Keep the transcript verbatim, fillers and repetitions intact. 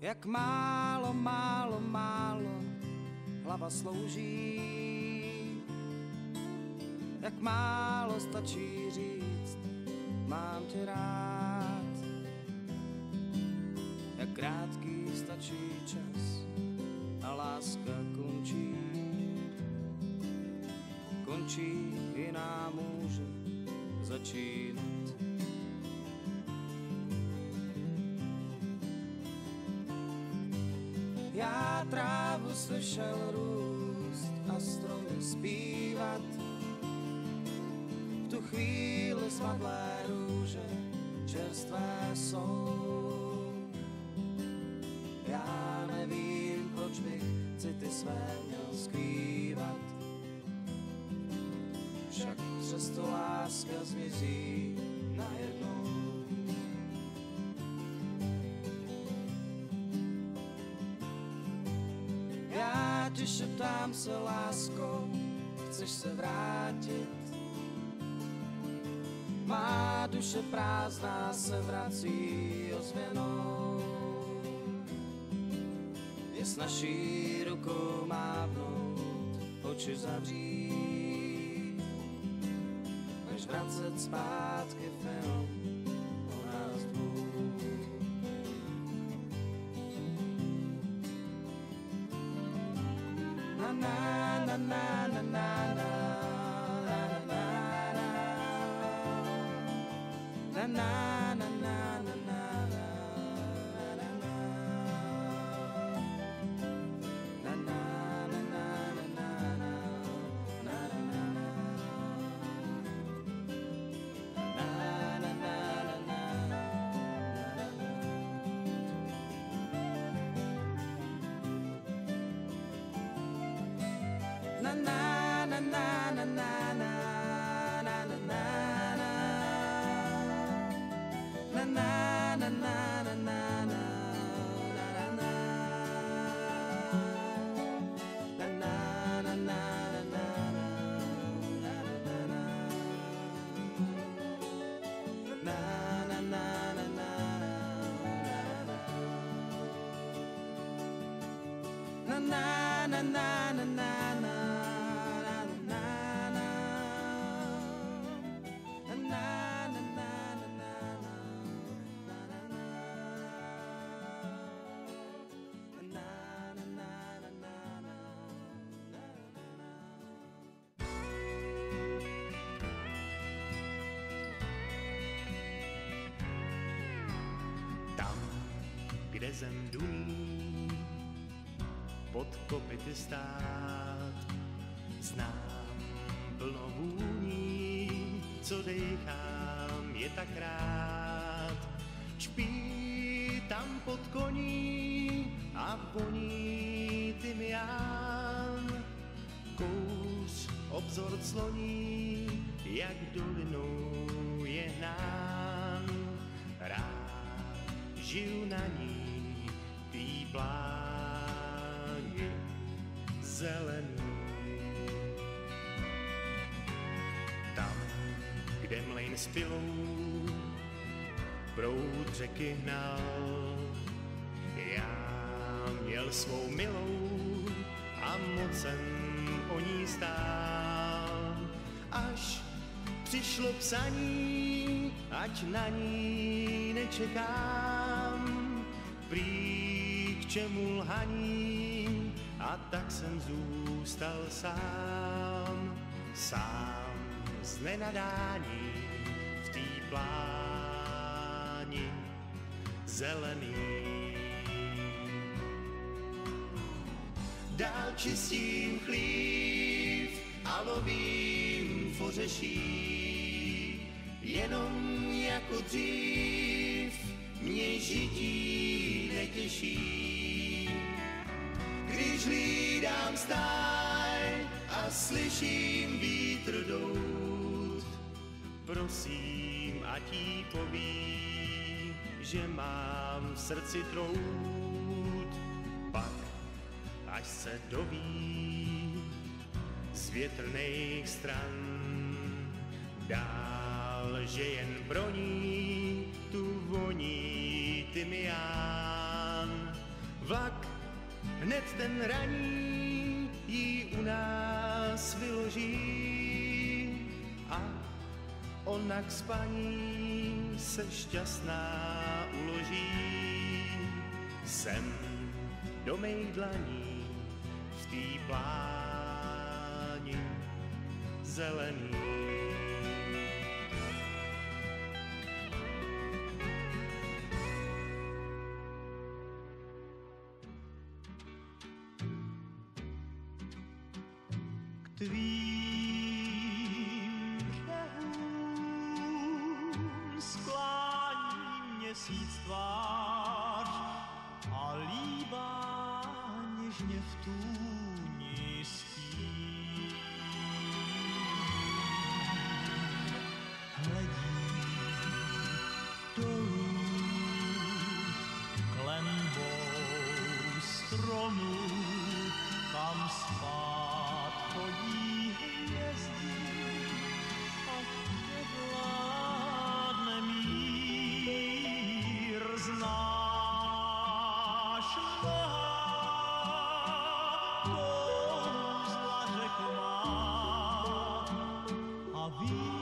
jak málo, málo, málo hlava slouží, jak málo stačí říct, mám tě rád, jak krátký stačí čas a láska končí, končí, jiná může začínat. Já trávu slyšel růst a stromy zpívat, v tu chvíli smadlé růže čerstvé jsou. Já nevím, proč bych city své měl skrývat, však přesto láska zmizí najednou. Já ti šeptám se láskou, chceš se vrátit? Má duše prázdná se vrací ozvěnou. Je snaží rukou mávnout, oči zavřít, než vracet zpátky film o nás dvou. Na na na na na na na na na na na na na. Kde zem duní, pod kopyty stát, znám plno vůní, co dejchám je tak rád. Špí tam pod koní a voní tymián, kouř obzor cloní, jak dolinou je hnán. Rád žiju na ní, tý pláni zelený. Tam, kde mlejn s pilou proud řeky hnal, já měl svou milou a moc jsem o ní stál. Až přišlo psaní, ať na ní nečekám, prý k čemu lhaní, a tak jsem zůstal sám, sám z nenadání v tý pláni zelený. Dál čistím chlív a lovím fořeší, jenom jako dřív mě žití netěší. Když hlídám stáj a slyším vítr dout, prosím, ať jí poví, že mám v srdci trout. Pak, až se doví z větrných stran, dál, že jen pro ní tu voní tymián. Vlak hned ten raní jí u nás vyloží a ona k spaní se šťastná uloží. Sem do mej dlaní v tý pláni zelený. K tvým břehům sklání měsíc tvář a líbá něžně v tůni spí. Hledí dolů klenbou stromu, kam spát chodí hvězdy a nevládne mír. Znáš kouzla řek má a víš,